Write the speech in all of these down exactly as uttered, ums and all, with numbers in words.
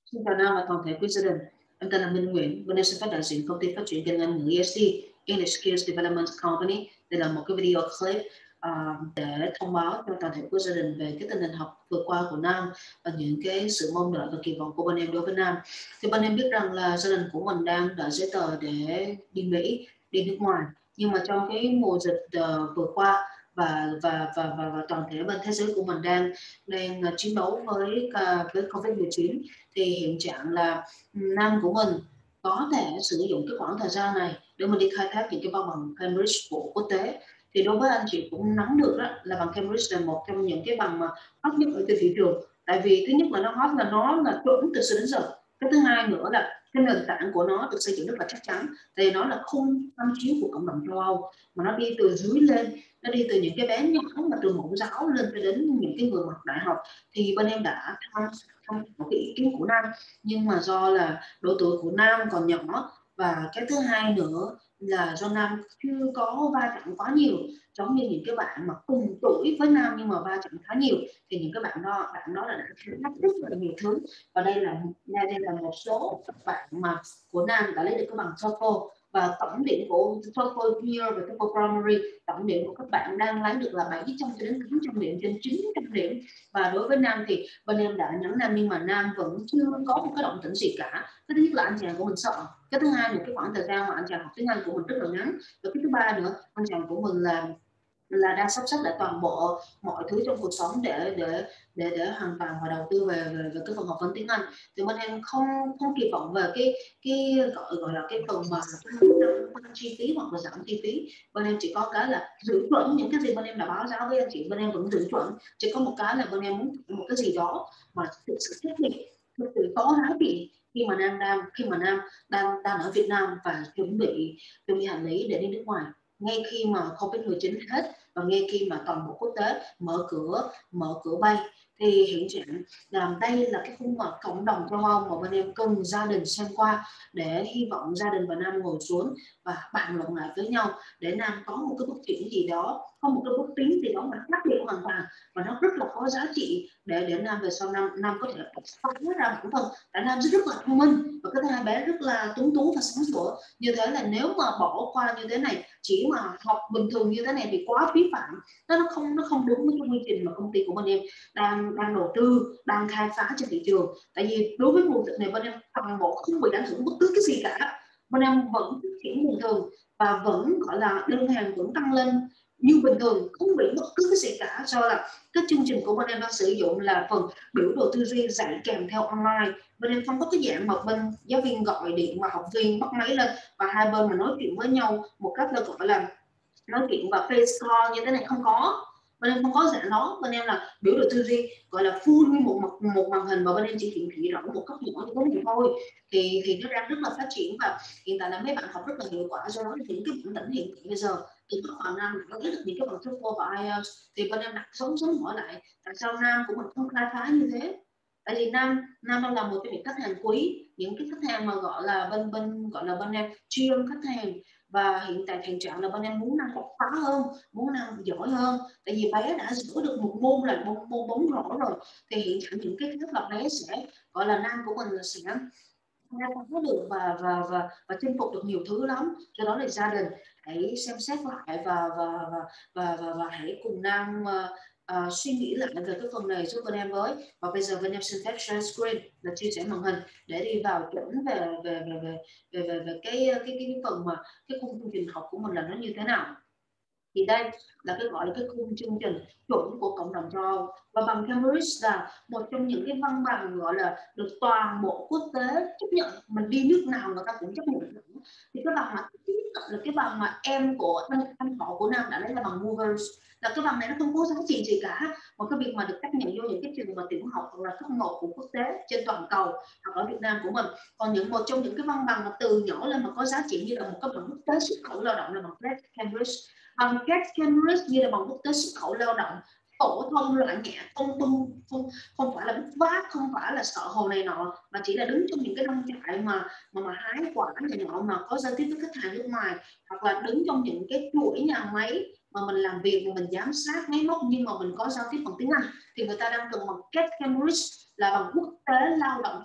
Xin chào Nam và toàn thể quý gia đình. Em tên là Minh Nguyễn, bên em sẽ phát đại diện công ty phát triển kinh doanh ngữ E S D, English Skills Development Company. Đây là một cái video clip uh, để thông báo cho toàn thể quý gia đình về cái tình hình học vừa qua của Nam và những cái sự mong đợi và kỳ vọng của bên em đối với Nam. Thì bên em biết rằng là gia đình của mình đang đợi giấy tờ để đi Mỹ, đi nước ngoài. Nhưng mà trong cái mùa dịch uh, vừa qua và và và và, và toàn thể bên thế giới của mình đang đang uh, chiến đấu với uh, với Covid mười chín, thì hiện trạng là Nam của mình có thể sử dụng cái khoảng thời gian này để mình đi khai thác những cái văn bằng Cambridge của quốc tế. Thì đối với anh chị cũng nắm được đó, là bằng Cambridge là một trong những cái bằng mà hot nhất ở trên thị trường. Tại vì thứ nhất là nó hot là nó là chuẩn từ xưa đến giờ. Cái thứ hai nữa là cái nền tảng của nó được xây dựng rất là chắc chắn. Thì nó là khung tham chiếu của cộng đồng châu Âu, mà nó đi từ dưới lên, nó đi từ những cái bé nhỏ mà từ mẫu giáo lên cho đến những cái người học đại học. Thì bên em đã tham không một cái ý kiến của Nam, nhưng mà do là độ tuổi của Nam còn nhỏ, và cái thứ hai nữa là do Nam chưa có va chạm quá nhiều giống như những cái bạn mà cùng tuổi với Nam nhưng mà va chạm khá nhiều, thì những cái bạn đó bạn đó là đã thắc rất là nhiều thứ. Và đây là đây là một số bạn mà của Nam đã lấy được cái bằng TOEFL, và tổng điểm của TOEFL Junior và TOEFL Primary, tổng điểm của các bạn đang lấy được là bảy trăm cho đến tám trăm điểm, trên chín trăm điểm. Và đối với Nam thì bên em đã nhắn Nam nhưng mà Nam vẫn chưa có một cái động tĩnh gì cả. Cái thứ nhất là anh chàng của mình sợ, cái thứ hai là cái khoảng thời gian mà anh chàng học tiếng Anh của mình rất là ngắn, và cái thứ ba nữa anh chàng của mình là là đang sắp xếp lại toàn bộ mọi thứ trong cuộc sống để để để để hoàn toàn và đầu tư về về, về cái phần học vấn tiếng Anh. Thì bên em không không kỳ vọng về cái cái gọi gọi là cái phần mà tăng chi phí hoặc là giảm chi phí. Bên em chỉ có cái là giữ chuẩn những cái gì bên em đã báo cáo với anh chị, bên em vẫn giữ chuẩn. Chỉ có một cái là bên em muốn một cái gì đó mà thực sự thiết thực, thực sự có giá trị khi mà Nam đang khi mà Nam đang đang ở Việt Nam và chuẩn bị chuẩn bị hành lý để đi nước ngoài. Ngay khi mà Covid mười chín hết và ngay khi mà toàn bộ quốc tế mở cửa mở cửa bay, thì hiện trạng làm đây là cái khung mà cộng đồng châu Âu mà bên em cần gia đình xem qua, để hy vọng gia đình và Nam ngồi xuống và bàn luận lại với nhau, để Nam có một cái bước chuyển gì đó, có một cái bước tiến gì đó mà khác biệt hoàn toàn, và nó rất là có giá trị để để Nam về sau Nam Nam có thể phá ra bản thân. Tại Nam rất là thông minh và cái hai bé rất là tuấn tú và sáng sủa. Như thế là nếu mà bỏ qua như thế này, chỉ mà học bình thường như thế này thì quá phí phạm, nó không nó không đúng với cái quy trình mà công ty của bên em đang đang đầu tư, đang khai phá trên thị trường. Tại vì đối với mùa dịch này bên em toàn bộ không bị ảnh hưởng bất cứ cái gì cả, bên em vẫn phát triển bình thường và vẫn gọi là đơn hàng vẫn tăng lên như bình thường, không bị bất cứ cái gì cả. Do là cái chương trình của bên em đang sử dụng là phần biểu đồ tư duy dạy kèm theo online. Bên em không có cái dạng mà bên giáo viên gọi điện mà học viên bắt máy lên và hai bên mà nói chuyện với nhau một cách là gọi là nói chuyện và face call như thế này, không có. Bên em không có dạng đó. Bên em là biểu đồ tư duy gọi là full như một một, một màn hình, và bên em chỉ hiển thị rõ một cấp nhỏ như thế này thôi, thì thì nó đang rất là phát triển. Và hiện tại là mấy bạn học rất là hiệu quả. Do đó những cái bản tỉnh hiện tại bây giờ thì có khả năng có biết được những cái bằng TOEFL và ai eo, thì bên em đặt sống sống hỏi lại tại sao Nam của mình không khai phá như thế. Tại vì Nam Nam đang là một trong những khách hàng quý, những cái khách hàng mà gọi là bên bên gọi là bên em chuyên khách hàng. Và hiện tại hiện trạng là bên em muốn Nam đột phá hơn, muốn Nam giỏi hơn. Tại vì bé đã giữ được một môn là môn, môn bóng rổ rồi, thì hiện trạng những cái thứ mà bé sẽ gọi là Nam của mình là sẽ khai phá được và và và và chinh phục được nhiều thứ lắm. Do đó là gia đình hãy xem xét lại và và và và và, và hãy cùng Nam uh, uh, suy nghĩ lại về cái phần này giúp bên em với. Và bây giờ bên em xin phép share screen là chia sẻ màn hình để đi vào chuẩn về về về về về về, về cái, cái cái cái phần mà cái khung chương trình học của mình là nó như thế nào. Thì đây là cái gọi là cái khung chương trình chuẩn của cộng đồng châu Âu, và bằng Cambridge là một trong những cái văn bằng gọi là được toàn bộ quốc tế chấp nhận, mình đi nước nào người ta cũng chấp nhận. Thì cái bằng mà là cái bằng mà em của anh, anh họ của Nam đã lấy là bằng Movers, là cái bằng này nó không có giá trị gì cả, một cái việc mà được chấp nhận vô những cái trường mà tiểu học hoặc là cấp một của quốc tế trên toàn cầu hoặc ở Việt Nam của mình. Còn những một trong những cái văn bằng mà từ nhỏ lên mà có giá trị như là một cái bằng quốc tế xuất khẩu lao động là bằng Cambridge. Bằng Get Cambridge như là bằng quốc tế xuất khẩu lao động phổ thông loại nhẹ, không không không không phải là bút vác, không phải là sợ hồ này nọ, mà chỉ là đứng trong những cái nông trại mà mà mà hái quả này nọ mà có giao tiếp với khách hàng nước ngoài, hoặc là đứng trong những cái chuỗi nhà máy mà mình làm việc mà mình giám sát máy móc nhưng mà mình có giao tiếp bằng tiếng Anh, thì người ta đang cần bằng Get Cambridge là bằng quốc tế lao động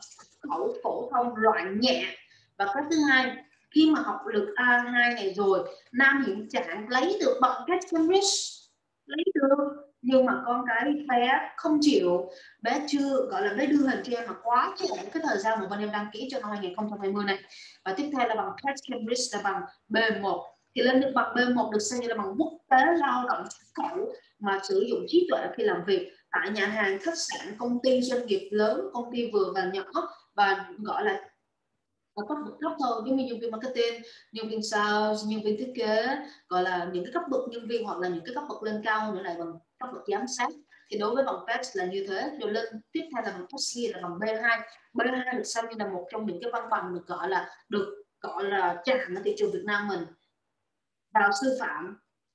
khẩu phổ thông loại nhẹ. Và cái thứ hai, khi mà học lực A hai này rồi, Nam hiện trạng lấy được bằng cách Cambridge, lấy được, nhưng mà con cái bé không chịu, bé chưa gọi là bé đưa hình cho em mà quá trễ cái thời gian mà bên em đăng ký cho năm hai nghìn không trăm hai mươi này. Và tiếp theo là bằng test Cambridge là bằng B một, thì lên được bằng B một được xem như là bằng quốc tế lao động xuất khẩu mà sử dụng trí tuệ khi làm việc tại nhà hàng, khách sạn, công ty doanh nghiệp lớn, công ty vừa và nhỏ, và gọi là ở cấp bậc thấp hơn, giống như nhân viên marketing, nhân viên sales, nhân viên thiết kế, gọi là những cái cấp bậc nhân viên, hoặc là những cái cấp bậc lên cao hơn nữa này bằng cấp bậc giám sát. Thì đối với bằng test là như thế. Rồi lên tiếp theo là bằng test là bằng B hai. B hai được xem như là một trong những cái văn bằng được gọi là được gọi là tràn ở thị trường Việt Nam mình. Vào sư phạm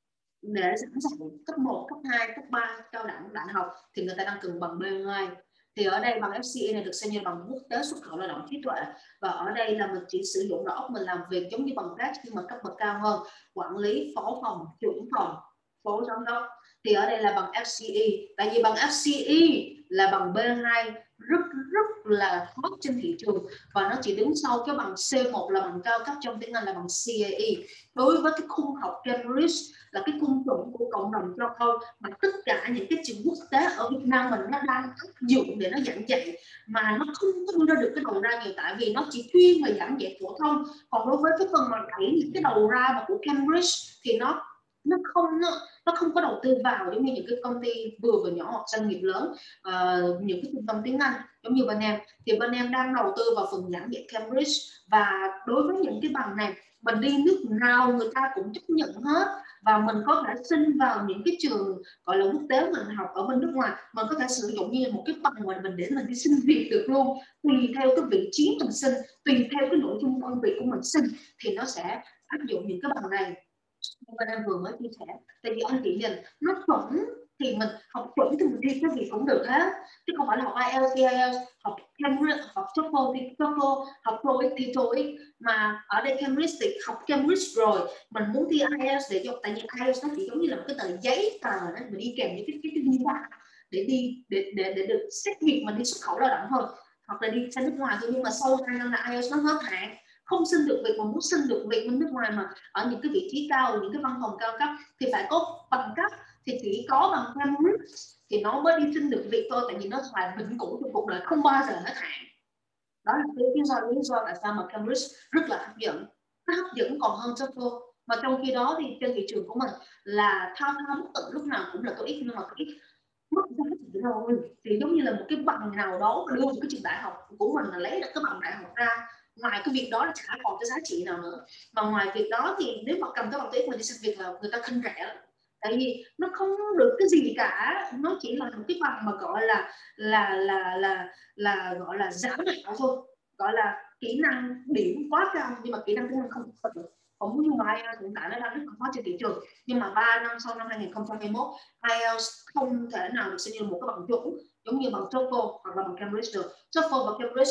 để sẵn sàng cấp một, cấp hai, cấp ba, cao đẳng, đại học thì người ta đang cần bằng B hai. Thì ở đây bằng ép xê a này được xem như bằng quốc tế xuất khẩu lao động trí tuệ, và ở đây là mình chỉ sử dụng đầu óc mình làm việc giống như bằng test nhưng mà cấp bậc cao hơn, quản lý, phó phòng, trưởng phòng, phó giám đốc. Thì ở đây là bằng ép xê e, tại vì bằng ép xê e là bằng B hai rất rất là hot trên thị trường, và nó chỉ đứng sau cái bằng C một là bằng cao cấp trong tiếng Anh là bằng xê a e. Đối với cái khung học Cambridge là cái khung chuẩn của cộng đồng châu Âu mà tất cả những cái trường quốc tế ở Việt Nam mình nó đang áp dụng để nó giảng dạy, mà nó không đưa ra được cái đầu ra nhiều, tại vì nó chỉ chuyên về giảng dạy phổ thông. Còn đối với cái phần mà đẩy những cái đầu ra mà của Cambridge thì nó nó không nó, nó không có đầu tư vào giống như những cái công ty vừa và nhỏ hoặc doanh nghiệp lớn, uh, những cái trung tâm tiếng Anh giống như bên em. Thì bên em đang đầu tư vào phần giảng dạy Cambridge, và đối với những cái bằng này mình đi nước nào người ta cũng chấp nhận hết, và mình có thể xin vào những cái trường gọi là quốc tế mình học ở bên nước ngoài, mình có thể sử dụng như một cái bằng mà mình để mình đi xin việc được luôn, tùy theo cái vị trí mình xin, tùy theo cái nội dung công việc của mình xin thì nó sẽ áp dụng những cái bằng này. Nhưng mà em vừa mới chia sẻ, tại vì anh chị nhìn nó chuẩn thì mình học chuẩn thì mình thi cái gì cũng được hết, chứ không phải là học ai eo thì ai eo, học Cambridge, học TOEFL thì TOEFL, học TOEIC thì TOEIC. Mà ở đây Cambridge thì học Cambridge rồi mình muốn thi ai eo để cho, tại vì ai eo nó chỉ giống như là một cái tờ giấy tờ đó mình đi kèm những cái cái cái visa để đi để để để được xét duyệt mình đi xuất khẩu lao động thôi, hoặc là đi sang nước ngoài thôi. Nhưng mà sau hai năm là ai eo nó hết hạn, không xin được việc, mà muốn xin được việc bên nước ngoài mà ở những cái vị trí cao, những cái văn phòng cao cấp thì phải có bằng cấp, thì chỉ có bằng Cambridge thì nó mới đi xin được việc thôi, tại vì nó là vĩnh cửu trong cuộc đời, không bao giờ hết hạn. Đó là cái lý do lý do tại sao mà Cambridge rất là hấp dẫn, nó hấp dẫn còn hơn TOEFL. Mà trong khi đó thì trên thị trường của mình là thao thao bất tận, lúc nào cũng là TOEIC, nhưng mà TOEIC mất giá trị rồi, thì giống như là một cái bằng nào đó đưa một cái trường đại học của mình là lấy được cái bằng đại học ra, ngoài cái việc đó là chả còn cái giá trị nào nữa. Mà ngoài việc đó thì nếu mà cầm cái bằng TOEIC mà đi xin việc là người ta khinh rẻ, tại vì nó không được cái gì cả, nó chỉ là một cái bằng mà gọi là là là là là gọi là giả mạo thôi, gọi là kỹ năng điểm quá cao nhưng mà kỹ năng tiếng Anh không thật được. Cũng như mà ai eo hiện tại nó đang rất là hot trên thị trường, nhưng mà ba năm sau năm hai nghìn không trăm hai mươi mốt ai eo không thể nào được xem như một cái bằng chuẩn giống như bằng TOEFL hoặc là bằng Cambridge được. TOEFL và Cambridge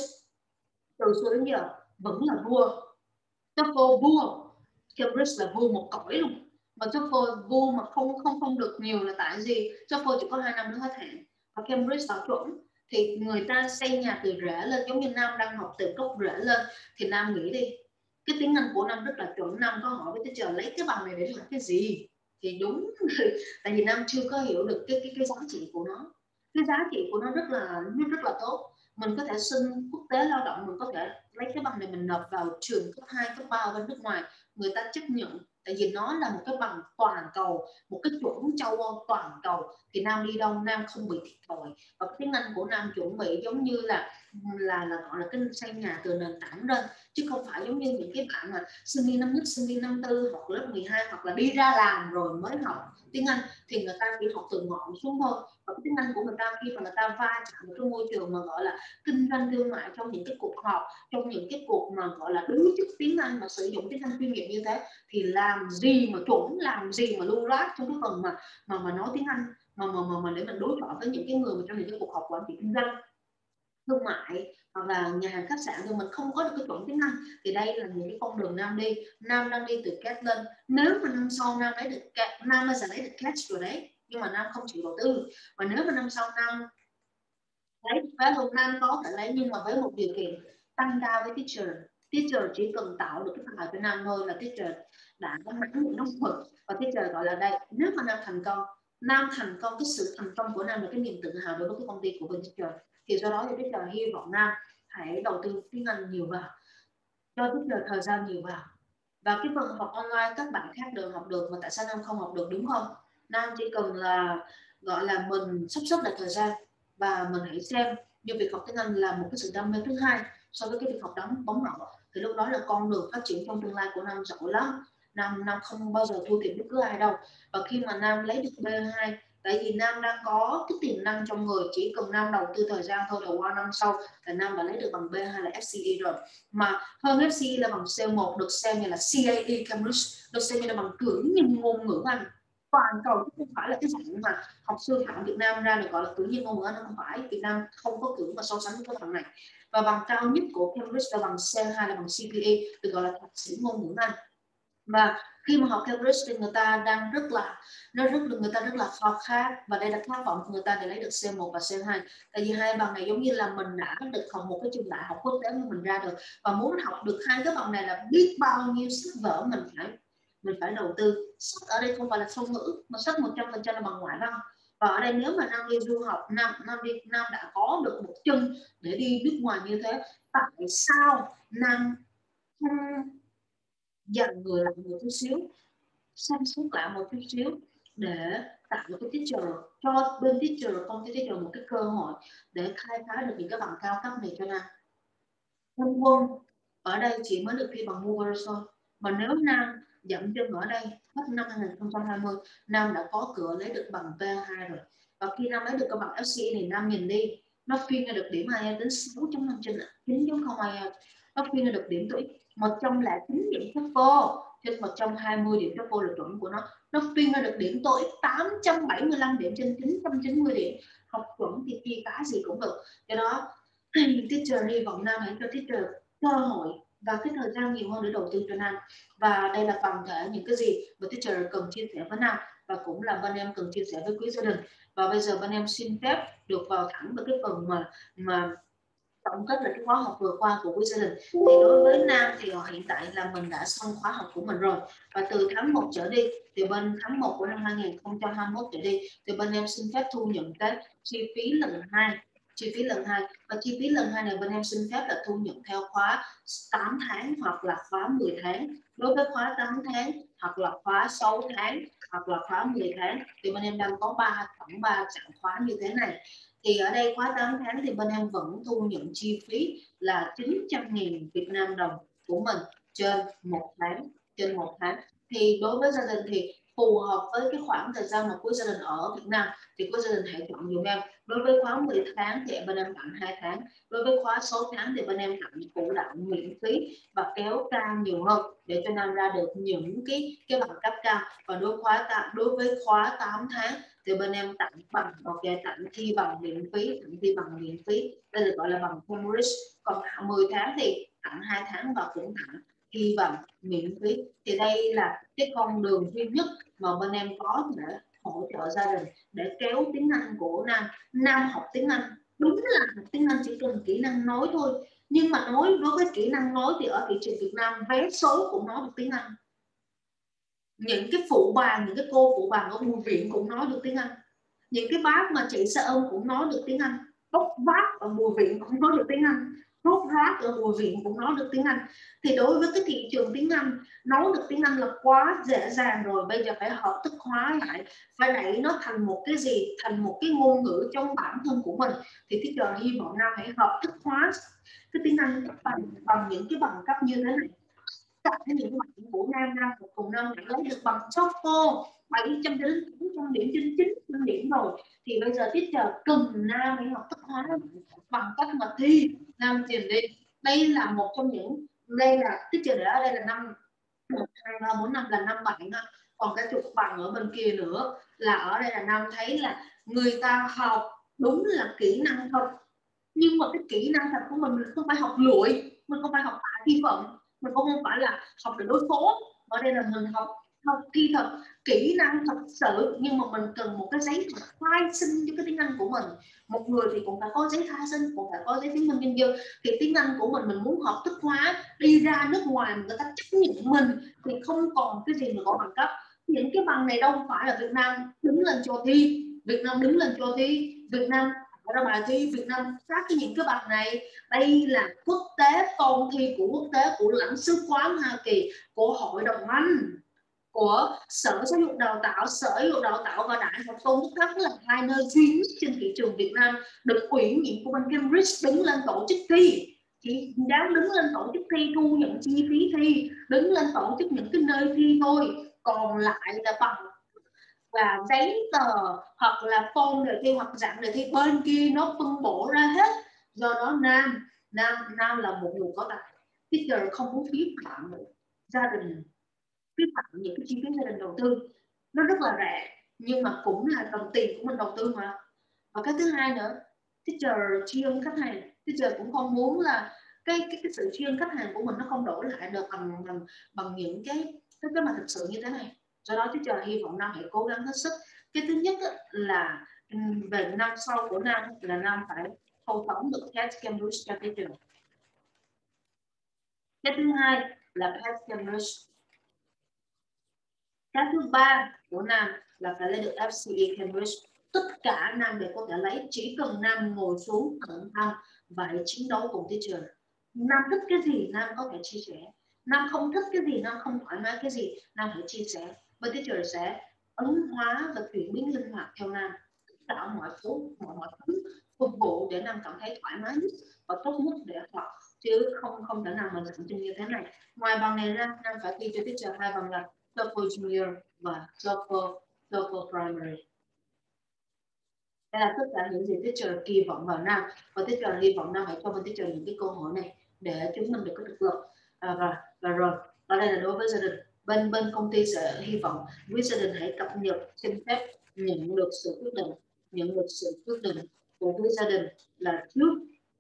từ xưa đến giờ vẫn là vua. TOEFL vua, Cambridge là vua một cõi luôn. Mà TOEFL vua mà không không không được nhiều là tại gì? TOEFL chỉ có hai năm nữa hết hạn, và Cambridge bảo chuẩn thì người ta xây nhà từ rễ lên, giống như Nam đang học từ gốc rễ lên. Thì Nam nghĩ đi, cái tiếng Anh của Nam rất là chuẩn, Nam có hỏi với cái trời lấy cái bằng này để làm cái gì? Thì đúng tại vì Nam chưa có hiểu được cái cái cái giá trị của nó. Cái giá trị của nó rất là rất là tốt. Mình có thể xin quốc tế lao động, mình có thể lấy cái bằng này mình nộp vào trường cấp hai, cấp ba ở bên nước ngoài, người ta chấp nhận, tại vì nó là một cái bằng toàn cầu, một cái chuẩn châu Âu toàn cầu. Thì Nam đi đâu Nam không bị thiệt thòi, và tiếng Anh của Nam chuẩn bị giống như là là là gọi là cái xây nhà từ nền tảng lên, chứ không phải giống như những cái bạn mà sinh viên năm nhất, sinh viên năm tư hoặc lớp mười hai, hoặc là đi ra làm rồi mới học tiếng Anh, thì người ta chỉ học từ ngọn xuống thôi. Và cái tiếng Anh của người ta khi mà người ta va chạm một cái môi trường mà gọi là kinh doanh thương mại, trong những cái cuộc họp, trong những cái cuộc mà gọi là đối chức tiếng Anh mà sử dụng tiếng Anh chuyên nghiệp như thế, thì làm gì mà chuẩn, làm gì mà lưu loát trong cái phần mà mà mà nói tiếng Anh mà mà mà, mà để mình đối chọi với những cái người mà trong những cái cuộc họp quản trị kinh doanh thương mại hoặc là nhà hàng khách sạn, thì mình không có được cái chuẩn tiếng Anh. Thì đây là những cái con đường Nam đi. Nam đang đi từ catch lên. Nếu mà năm sau Nam lấy được Nam sẽ lấy được catch rồi đấy, nhưng mà Nam không chịu đầu tư. Và nếu mà năm sau Nam lấy vé luôn, Nam có thể lấy, nhưng mà với một điều kiện tăng ca với teacher. Teacher chỉ cần tạo được cái bài cho Nam thôi là teacher đã có mãn nguyện nóng mực, và teacher gọi là đây, nếu mà Nam thành công, Nam thành công, cái sự thành công của Nam là cái niềm tự hào đối với cái công ty của bên teacher, thì do đó thì teacher hy vọng Nam hãy đầu tư tiếng Anh nhiều vào, cho teacher thời gian nhiều vào. Và cái phần học online các bạn khác đều học được, mà tại sao Nam không học được, đúng không? Nam chỉ cần là gọi là mình sắp xếp lại thời gian và mình hãy xem như việc học tiếng Anh là một cái sự đam mê thứ hai so với cái việc học đánh bóng rổ, thì lúc đó là con đường phát triển trong tương lai của Nam giỏi lắm. Nam Nam không bao giờ thua kém bất cứ ai đâu. Và khi mà Nam lấy được B hai, tại vì Nam đang có cái tiềm năng trong người, chỉ cần Nam đầu tư thời gian thôi là qua năm sau là Nam đã lấy được bằng B hai là F C E rồi. Mà hơn F C E là bằng C một, được xem như là C A E Cambridge, được xem như là bằng cử nhân ngôn ngữ Anh toàn cầu, chứ không phải là cái dạng mà học sư phạm Việt Nam ra được gọi là cử nhân ngôn ngữ Anh, không phải. Việt Nam không có cử mà so sánh với cái bằng này. Và bằng cao nhất của Cambridge là bằng C hai là bằng C P A, được gọi là thạc sĩ ngôn ngữ Anh. Và khi mà học Cambridge thì người ta đang rất là nó rất là người ta rất là khao khát, và đây là khát vọng của người ta để lấy được C một và C hai. Tại vì hai bằng này giống như là mình đã được học một cái trường đại học quốc tế mà mình ra được, và muốn học được hai cái bằng này là biết bao nhiêu sách vở mình phải mình phải đầu tư. Sách ở đây không phải là song ngữ, mà sách một trăm phần trăm là bằng ngoại văn. Và ở đây nếu mà Nam đi du học, Nam Nam đi Nam đã có được một chân để đi nước ngoài như thế, tại sao Nam không dành người lại một chút xíu, xem xét lại một chút xíu để tạo một cái teacher, cho bên teacher, công ty teacher một cái cơ hội để khai phá được những cái bằng cao cấp này cho Nam. Quân quân ở đây chỉ mới được thi bằng Movers thôi, mà nếu Nam dậm chân ở đây hết năm hai nghìn không trăm hai mươi, Nam đã có cửa lấy được bằng B hai rồi. Và khi Nam lấy được cái bằng F C E này, Nam nhìn đi, nó phiên ra được điểm ai eo đến sáu chấm năm trên chín chấm không ai eo, nó phiên ra được điểm TOEIC một trăm lẻ chín điểm TOEFL trên một trăm hai mươi điểm TOEFL là chuẩn của nó, nó phiên ra được điểm TOEIC tám trăm bảy mươi lăm điểm trên chín trăm chín mươi điểm, học chuẩn thì kia cái gì cũng được. Do đó teacher hy vọng Nam hãy cho teacher cơ hội và cái thời gian nhiều hơn để đầu tư cho Nam. Và đây là toàn thể những cái gì mà teacher cần chia sẻ với Nam, và cũng là bên em cần chia sẻ với quý gia đình. Và bây giờ bên em xin phép được vào thẳng với cái phần mà mà tổng kết là cái khóa học vừa qua của quý gia đình. Thì đối với Nam thì hiện tại là mình đã xong khóa học của mình rồi, và từ tháng một trở đi thì bên tháng một của năm hai nghìn không trăm hai mươi mốt trở đi thì bên em xin phép thu nhận cái chi phí lần hai chi phí lần hai và chi phí lần hai này bên em xin phép là thu nhận theo khóa tám tháng hoặc là khóa mười tháng. Đối với khóa tám tháng hoặc là khóa sáu tháng hoặc là khóa mười tháng thì bên em đang có ba khoảng ba trạng khóa như thế này. Thì ở đây khóa tám tháng thì bên em vẫn thu nhận chi phí là chín trăm nghìn Việt Nam đồng của mình trên một tháng trên một tháng. Thì đối với gia đình thì phù hợp với cái khoảng thời gian mà quý gia đình ở Việt Nam thì quý gia đình hãy chọn dùm em. Đối với khóa mười tháng thì bên em tặng hai tháng, đối với khóa sáu tháng thì bên em tặng phụ đạo miễn phí và kéo ca nhiều hơn để cho Nam ra được những cái cái bằng cấp cao. Và đối khóa đối với khóa tám tháng thì bên em tặng bằng ok tặng thi bằng miễn phí tặng thi bằng miễn phí đây được gọi là bằng Cambridge. Còn mười tháng thì tặng hai tháng và cũng tặng thi bằng miễn phí. Thì đây là cái con đường duy nhất mà bên em có thể hỗ trợ gia đình để kéo tiếng Anh của Nam. Nam học tiếng Anh đúng là học tiếng Anh chỉ cần kỹ năng nói thôi, nhưng mà nói đối với kỹ năng nói thì ở thị trường Việt Nam vé số cũng nói được tiếng Anh, những cái phụ bàn những cái cô phụ bàn ở bưu viện cũng nói được tiếng Anh, những cái bác mà chạy xe ôm cũng nói được tiếng Anh, bốc vác ở bưu viện cũng nói được tiếng Anh, bốc rác ở bưu viện cũng nói được tiếng Anh. Thì đối với cái thị trường tiếng Anh, nói được tiếng Anh là quá dễ dàng rồi, bây giờ phải hợp thức hóa lại, phải đẩy nó thành một cái gì, thành một cái ngôn ngữ trong bản thân của mình. Thì cái giờ hy vọng Nam hãy hợp thức hóa cái tiếng Anh bằng, bằng những cái bằng cấp như thế này. Tất cả những bạn của Nam Nam cùng Nam đã lấy được bằng TOEFL bảy trăm đến chín trăm điểm trên chín trăm điểm rồi, thì bây giờ teacher cần Nam hãy học thức hóa bằng cách mà thi. Nam tiền đi, đây là một trong những đây là teacher để ở đây là năm một hai ba bốn năm là năm bạn, còn cái chục bằng ở bên kia nữa là ở đây là Nam thấy là người ta học đúng là kỹ năng thôi, nhưng mà cái kỹ năng thật của mình, mình không phải học lụi, mình không phải học tạ thi vận, mình cũng không phải là học để đối phó. Ở đây là mình học học thi thật, kỹ năng thật sự, nhưng mà mình cần một cái giấy khai sinh cho cái tiếng Anh của mình. Một người thì cũng phải có giấy khai sinh, cũng phải có giấy chứng minh nhân dân. Thì tiếng Anh của mình mình muốn hợp thức hóa, đi ra nước ngoài người ta chấp nhận mình thì không còn cái gì mà có bằng cấp. Những cái bằng này đâu phải là Việt Nam đứng lên cho thi, Việt Nam đứng lên cho thi, Việt Nam ra bài thi, Việt Nam phát cái những cái bằng này. Đây là quốc tế, phòng thi của quốc tế, của lãnh sứ quán Hoa Kỳ, của Hội đồng Anh, của Sở Giáo dục Đào tạo, Sở Giáo dục Đào tạo và Đại học Tôn Đức Thắng là hai nơi duy nhất trên thị trường Việt Nam được ủy nhiệm của bên Cambridge đứng lên tổ chức thi. Chỉ dám đứng lên tổ chức thi, thu nhận chi phí thi, đứng lên tổ chức những cái nơi thi thôi, còn lại là bằng và giấy tờ hoặc là form đề thi hoặc dạng đề thi bên kia nó phân bổ ra hết. Do đó Nam Nam Nam là một người có tài. Teacher không muốn phí phạm gia đình, phí phạm những cái chi phí gia đình đầu tư, nó rất là rẻ nhưng mà cũng là đồng tiền của mình đầu tư mà. Và cái thứ hai nữa, teacher tri ân khách hàng, teacher cũng không muốn là cái cái, cái sự tri ân khách hàng của mình nó không đổi lại được bằng bằng, bằng những cái cái cái mà thực sự như thế này. Do đó teacher hy vọng Nam hãy cố gắng hết sức. Cái thứ nhất là về năm sau của Nam là Nam phải thâu tóm được Pet Cambridge cho teacher. Cái thứ hai là Pet Cambridge. Cái thứ ba của Nam là phải lấy được ép xê e Cambridge. Tất cả Nam đều có thể lấy, chỉ cần Nam ngồi xuống cẩn thận và hãy chiến đấu cùng teacher. Nam thích cái gì Nam có thể chia sẻ, Nam không thích cái gì, Nam không thoải mái cái gì, Nam hãy chia sẻ và teacher sẽ ứng hóa và chuyển biến linh hoạt theo Nam. Tất cả mọi thứ mọi, mọi thứ phục vụ để Nam cảm thấy thoải mái nhất và tốt nhất để học, chứ không không thể nào mà dẫn chân như thế này. Ngoài bằng này ra, Nam phải thi cho teacher hai bằng là TOEFL Junior và TOEFL TOEFL Primary. Đây là tất cả những gì teacher kỳ vọng vào Nam, và teacher hy vọng Nam hãy cho bên teacher những cái cơ hội này để chúng mình được có thực lực. À, và và rồi, và đây là đối với gia đình. Bên bên công ty sẽ hy vọng với gia đình hãy cập nhật xin phép nhận được sự quyết định, nhận được sự quyết định của với gia đình là trước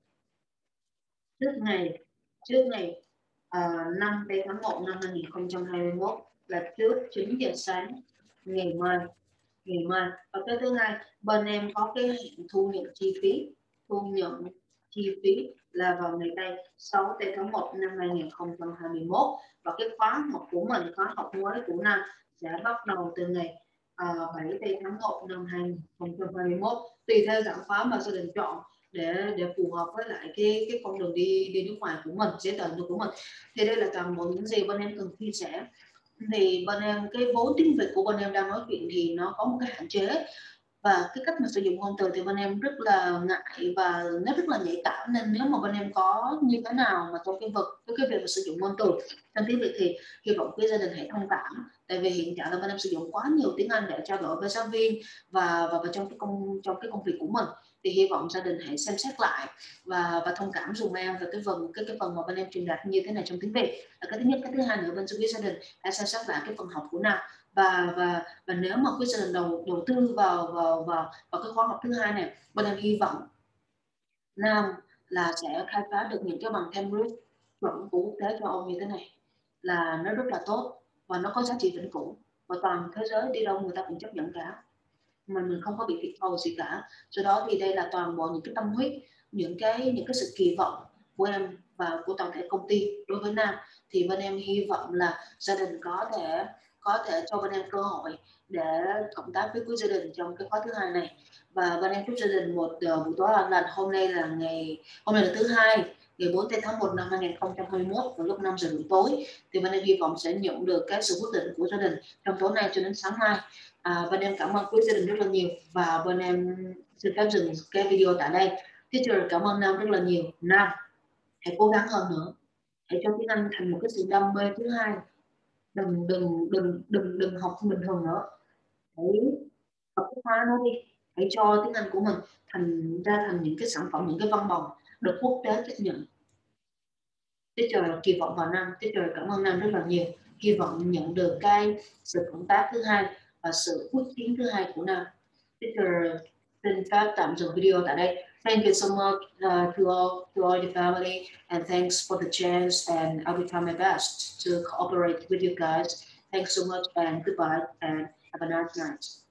trước ngày trước ngày à, năm tháng một năm hai nghìn không trăm hai mươi mốt, là trước chín giờ sáng ngày mai. Ngày mai. Và cái thứ hai, bên em có cái hạn thu nhận chi phí, thu nhận chi phí là vào ngày đây sáu tháng một năm hai nghìn không trăm hai mươi mốt, và cái khóa học của mình, khóa học mới của Nam sẽ bắt đầu từ ngày uh, bảy tháng một năm hai nghìn không trăm hai mươi mốt, tùy theo dạng khóa mà gia đình chọn để để phù hợp với lại cái cái con đường đi đi nước ngoài của mình, giấy tờ của mình. Thì đây là toàn bộ những gì bên em cần chia sẻ. Thì bên em cái vốn tiếng Việt của bên em đang nói chuyện thì nó có một cái hạn chế, và cái cách mà sử dụng ngôn từ thì bên em rất là ngại và nó rất là nhạy cảm, nên nếu mà bên em có như thế nào mà trong cái vực với cái việc mà sử dụng ngôn từ trong tiếng Việt thì hy vọng cái gia đình hãy thông cảm, tại vì hiện tại là bên em sử dụng quá nhiều tiếng Anh để trao đổi với giáo viên và và, và trong cái công trong cái công việc của mình, thì hy vọng gia đình hãy xem xét lại và và thông cảm dùm em về cái phần cái cái phần mà bên em truyền đạt như thế này trong tiếng Việt là cái thứ nhất. Cái thứ hai nữa, bên phía gia đình hãy xem xét lại cái phần học của Nam, và và và nếu mà quý gia đình đầu đầu tư vào vào vào vào cái khóa học thứ hai này, bên em hy vọng Nam là sẽ khai phá được những cái bằng Cambridge chuẩn của quốc tế cho ông như thế này, là nó rất là tốt và nó có giá trị vĩnh cửu, và toàn thế giới đi đâu người ta cũng chấp nhận cả, mà mình không có bị thiệt thòi gì cả. Do đó thì đây là toàn bộ những cái tâm huyết, những cái những cái sự kỳ vọng của em và của toàn thể công ty đối với Nam. Thì bên em hy vọng là gia đình có thể có thể cho bên em cơ hội để cộng tác với quý gia đình trong cái khóa thứ hai này. Và bên em chúc gia đình một uh, buổi tối an lành. Hôm nay là ngày hôm nay là thứ hai, ngày bốn tháng một năm hai nghìn không trăm hai mươi mốt vào lúc năm giờ buổi tối, thì bên em hy vọng sẽ nhận được cái sự quyết định của gia đình trong tối nay cho đến sáng mai. À, bên em cảm ơn quý gia đình rất là nhiều, và bên em xin phép dừng cái video tại đây. Teacher cảm ơn Nam rất là nhiều. Nam hãy cố gắng hơn nữa, hãy cho tiếng Anh thành một cái sự đam mê thứ hai, đừng đừng đừng đừng đừng học bình thường nữa, hãy học cái khóa nó đi, hãy cho tiếng Anh của mình thành ra thành những cái sản phẩm, những cái văn bằng được quốc tế chấp nhận. Teacher kỳ vọng vào Nam, teacher cảm ơn Nam rất là nhiều, hy vọng nhận được cái sự cộng tác thứ hai và sự quyết tiến thứ hai của Nam. Teacher xin phép tạm dừng video tại đây. Thank you so much uh, to all to all the family, and thanks for the chance, and I will try my best to cooperate with you guys. Thanks so much and goodbye and have a nice night.